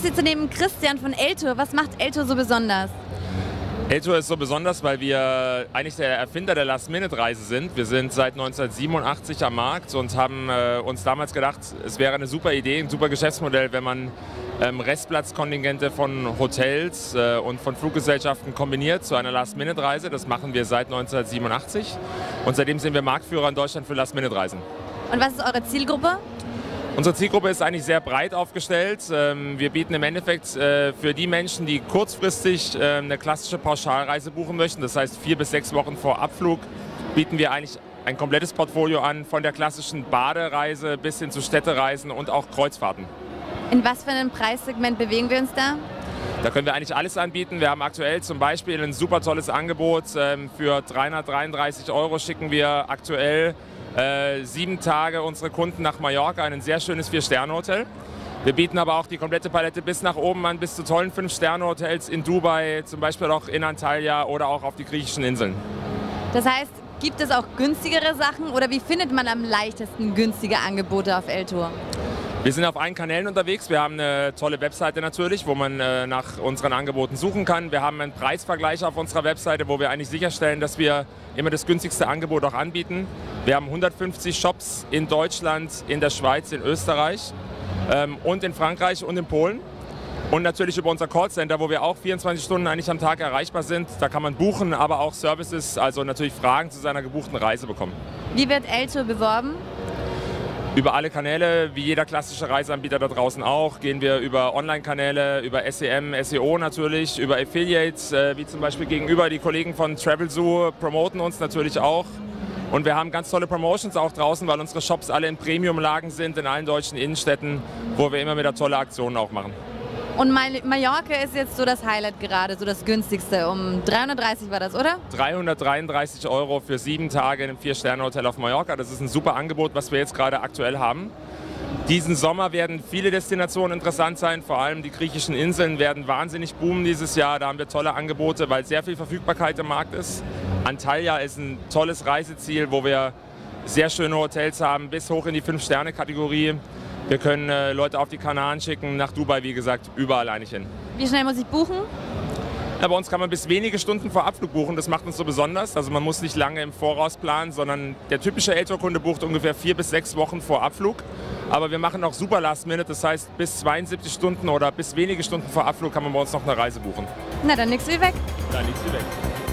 sitze neben Christian von Eltour. Was macht Eltour so besonders? Eltour ist so besonders, weil wir eigentlich der Erfinder der Last-Minute-Reise sind. Wir sind seit 1987 am Markt und haben uns damals gedacht, es wäre eine super Idee, ein super Geschäftsmodell, wenn man Restplatzkontingente von Hotels und von Fluggesellschaften kombiniert zu einer Last-Minute-Reise. Das machen wir seit 1987 und seitdem sind wir Marktführer in Deutschland für Last-Minute-Reisen. Und was ist eure Zielgruppe? Unsere Zielgruppe ist eigentlich sehr breit aufgestellt. Wir bieten im Endeffekt für die Menschen, die kurzfristig eine klassische Pauschalreise buchen möchten, das heißt 4 bis 6 Wochen vor Abflug, bieten wir eigentlich ein komplettes Portfolio an, von der klassischen Badereise bis hin zu Städtereisen und auch Kreuzfahrten. In was für einem Preissegment bewegen wir uns da? Da können wir eigentlich alles anbieten. Wir haben aktuell zum Beispiel ein super tolles Angebot. Für 333 € schicken wir aktuell 7 Tage unsere Kunden nach Mallorca, ein sehr schönes 4-Sterne-Hotel. Wir bieten aber auch die komplette Palette bis nach oben an, bis zu tollen 5-Sterne-Hotels in Dubai, zum Beispiel auch in Antalya oder auch auf die griechischen Inseln. Das heißt, gibt es auch günstigere Sachen oder wie findet man am leichtesten günstige Angebote auf Eltour? Wir sind auf allen Kanälen unterwegs. Wir haben eine tolle Webseite natürlich, wo man nach unseren Angeboten suchen kann. Wir haben einen Preisvergleich auf unserer Webseite, wo wir eigentlich sicherstellen, dass wir immer das günstigste Angebot auch anbieten. Wir haben 150 Shops in Deutschland, in der Schweiz, in Österreich und in Frankreich und in Polen. Und natürlich über unser Callcenter, wo wir auch 24 Stunden eigentlich am Tag erreichbar sind. Da kann man buchen, aber auch Services, also natürlich Fragen zu seiner gebuchten Reise bekommen. Wie wird Eltour beworben? Über alle Kanäle, wie jeder klassische Reiseanbieter da draußen auch, gehen wir über Online-Kanäle, über SEM, SEO natürlich, über Affiliates, wie zum Beispiel gegenüber die Kollegen von Travelzoo promoten uns natürlich auch. Und wir haben ganz tolle Promotions auch draußen, weil unsere Shops alle in Premium-Lagen sind, in allen deutschen Innenstädten, wo wir immer wieder tolle Aktionen auch machen. Und Mallorca ist jetzt so das Highlight gerade, so das günstigste. Um 330 war das, oder? 333 € für 7 Tage in einem 4-Sterne-Hotel auf Mallorca. Das ist ein super Angebot, was wir jetzt gerade aktuell haben. Diesen Sommer werden viele Destinationen interessant sein, vor allem die griechischen Inseln werden wahnsinnig boomen dieses Jahr. Da haben wir tolle Angebote, weil sehr viel Verfügbarkeit im Markt ist. Antalya ist ein tolles Reiseziel, wo wir sehr schöne Hotels haben, bis hoch in die 5-Sterne-Kategorie. Wir können Leute auf die Kanaren schicken, nach Dubai, wie gesagt, überall eigentlich hin. Wie schnell muss ich buchen? Ja, bei uns kann man bis wenige Stunden vor Abflug buchen, das macht uns so besonders. Also man muss nicht lange im Voraus planen, sondern der typische Eltour-Kunde bucht ungefähr 4 bis 6 Wochen vor Abflug. Aber wir machen auch super Last-Minute, das heißt bis 72 Stunden oder bis wenige Stunden vor Abflug kann man bei uns noch eine Reise buchen. Na, dann nix wie weg. Dann nichts wie weg.